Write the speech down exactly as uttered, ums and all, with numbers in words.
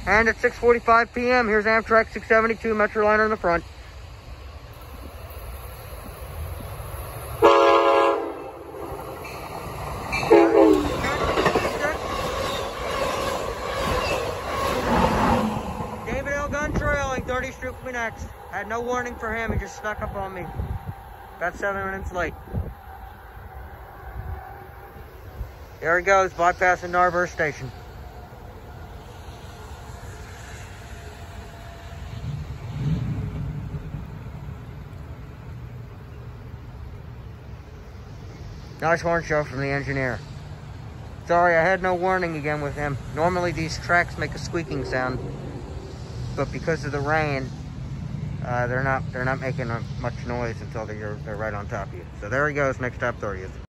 And at six forty-five p m, here's Amtrak six seventy-two Metroliner in the front. Gun trailing, thirty stroke me next. Had no warning for him, he just snuck up on me. About seven minutes late. There he goes, bypassing Narberth Station. Nice horn show from the engineer. Sorry, I had no warning again with him. Normally these tracks make a squeaking sound, but because of the rain, uh, they're not they're not making uh, much noise until they're, they're right on top of you. So there he goes, next stop thirtieth.